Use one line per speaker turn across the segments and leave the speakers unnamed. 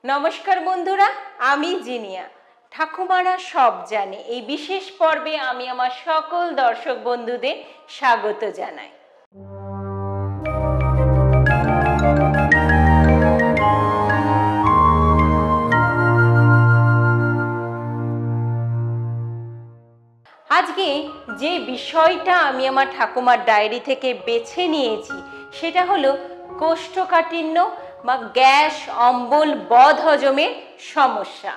নমস্কার বন্ধুরা, আমি জিনিয়া। ঠাকুমারা সব জানে এই বিশেষ পর্বে আমি আমার সকল দর্শক বন্ধুদের স্বাগত জানাই। আজকে যে বিষয়টা আমি আমার ঠাকুমার ডায়েরি থেকে বেছে নিয়েছি সেটা হলো কোষ্ঠকাঠিন্য বা গ্যাস, অম্বল, বদহজমের সমস্যা।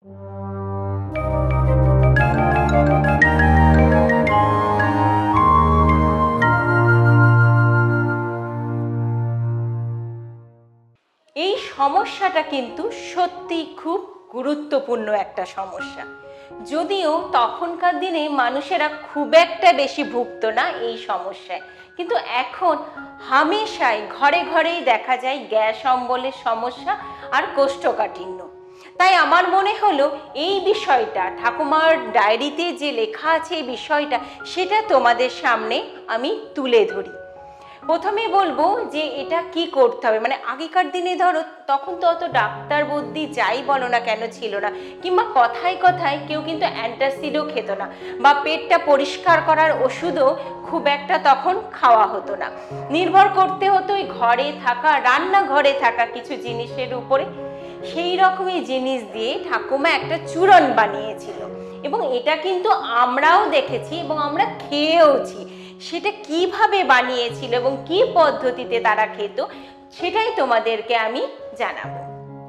এই সমস্যাটা কিন্তু সত্যি খুব গুরুত্বপূর্ণ একটা সমস্যা, যদিও তখনকার দিনে মানুষেরা খুব একটা বেশি ভুগত না এই সমস্যায়, কিন্তু এখন হামেশাই ঘরে ঘরেই দেখা যায় গ্যাস অম্বলের সমস্যা আর কোষ্ঠকাঠিন্য। তাই আমার মনে হলো এই বিষয়টা, ঠাকুমার ডায়েরিতে যে লেখা আছে এই বিষয়টা, সেটা তোমাদের সামনে আমি তুলে ধরি। প্রথমে বলবো যে এটা কি করতে হবে, মানে আগেকার দিনে ধরো তখন তো অত ডাক্তার বুদ্ধি যাই বলো না কেন ছিল না, কিংবা কথায় কথায় কেউ কিন্তু অ্যান্টাসিডও খেত না, বা পেটটা পরিষ্কার করার ওষুধও খুব একটা তখন খাওয়া হতো না। নির্ভর করতে হতো ওই ঘরে থাকা, রান্নাঘরে থাকা কিছু জিনিসের উপরে। সেই রকমই জিনিস দিয়ে ঠাকুমা একটা চূরণ বানিয়েছিল, এবং এটা কিন্তু আমরাও দেখেছি এবং আমরা খেয়েওছি। সেটা কিভাবে বানিয়েছিল এবং কি পদ্ধতিতে তারা খেত সেটাই তোমাদেরকে আমি জানাবো।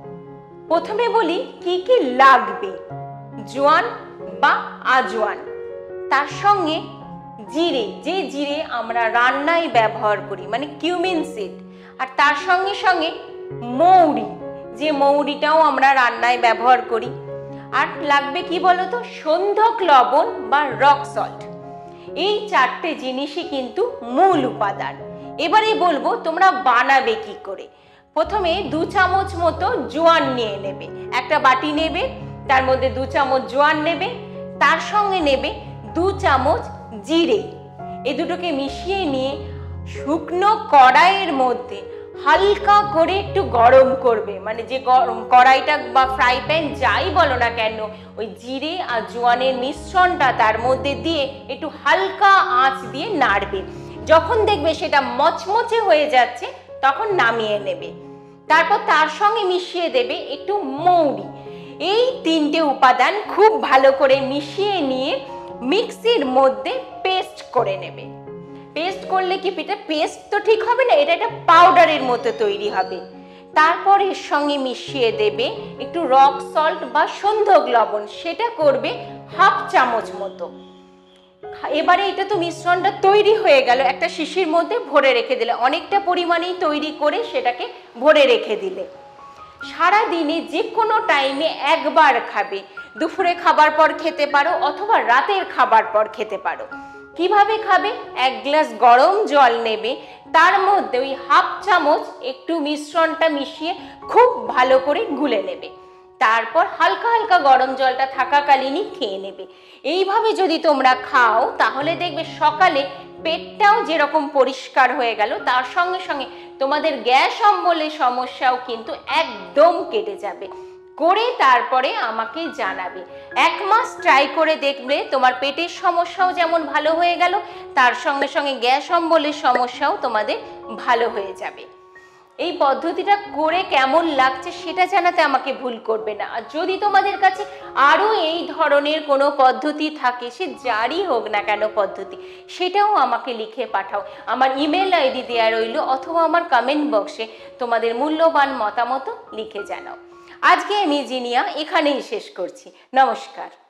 প্রথমে বলি কি কি লাগবে। জোয়ান বা আজওয়ান, তার সঙ্গে জিরে, যে জিরে আমরা রান্নায় ব্যবহার করি, মানে কিউমিন সিড, আর তার সঙ্গে সঙ্গে মৌরি, যে মৌরিটাও আমরা রান্নায় ব্যবহার করি। আর লাগবে কি বলতো, সন্ধক লবণ বা রক সল্ট। এই চারটে জিনিসই কিন্তু মূল উপাদান। এবারে বলবো তোমরা বানাবে কি করে। প্রথমে 2 চামচ মতো জোয়ান নিয়ে নেবে, একটা বাটি নেবে, তার মধ্যে 2 চামচ জোয়ান নেবে, তার সঙ্গে নেবে 2 চামচ জিরে। এই দুটোকে মিশিয়ে নিয়ে শুকনো কড়াইয়ের মধ্যে হালকা করে একটু গরম করবে, মানে যে কড়াইটা বা ফ্রাই প্যান যাই বলো না কেন, ওই জিরে আর জোয়ানের মিশ্রণটা তার মধ্যে দিয়ে একটু হালকা আঁচ দিয়ে নাড়বে। যখন দেখবে সেটা মচমচে হয়ে যাচ্ছে তখন নামিয়ে নেবে। তারপর তার সঙ্গে মিশিয়ে দেবে একটু মৌরি। এই 3টে উপাদান খুব ভালো করে মিশিয়ে নিয়ে মিক্সির মধ্যে পেস্ট করে নেবে। পেস্ট করলে কি পিঠে পেস্ট তো ঠিক হবে না, এটা একটা পাউডারের মতো তৈরি হবে। তারপর এর সঙ্গে মিশিয়ে দেবে একটু রক সল্ট বা সন্ধক লবণ, সেটা করবে 1/2 চামচ মতো। এবারে এটা তো মিশ্রণটা তৈরি হয়ে গেল, একটা শিশির মধ্যে ভরে রেখে দিলে, অনেকটা পরিমাণেই তৈরি করে সেটাকে ভরে রেখে দিলে। সারা দিনে যে কোনো টাইমে একবার খাবে, দুপুরে খাবার পর খেতে পারো অথবা রাতের খাবার পর খেতে পারো। কিভাবে খাবে, 1 গ্লাস গরম জল নেবে, তার মধ্যে ওই 1/2 চামচ একটু মিশ্রণটা মিশিয়ে খুব ভালো করে গুলে নেবে। তারপর হালকা হালকা গরম জলটা থাকাকালীনই খেয়ে নেবে। এইভাবে যদি তোমরা খাও তাহলে দেখবে সকালে পেটটাও যেরকম পরিষ্কার হয়ে গেল, তার সঙ্গে সঙ্গে তোমাদের গ্যাস অম্বলের সমস্যাও কিন্তু একদম কেটে যাবে। করে তারপরে আমাকে জানাবে। 1 মাস ট্রাই করে দেখবে তোমার পেটের সমস্যাও যেমন ভালো হয়ে গেল, তার সঙ্গে সঙ্গে গ্যাস অম্বলের সমস্যাও তোমাদের ভালো হয়ে যাবে। এই পদ্ধতিটা করে কেমন লাগছে সেটা জানাতে আমাকে ভুল করবে না। আর যদি তোমাদের কাছে আরও এই ধরনের কোনো পদ্ধতি থাকে, সে যারই হোক না কেন পদ্ধতি, সেটাও আমাকে লিখে পাঠাও। আমার ইমেল আইডি দেওয়া রইল, অথবা আমার কমেন্ট বক্সে তোমাদের মূল্যবান মতামত লিখে জানাও। আজকে আমি জিনিয়া এখানেই শেষ করছি। নমস্কার।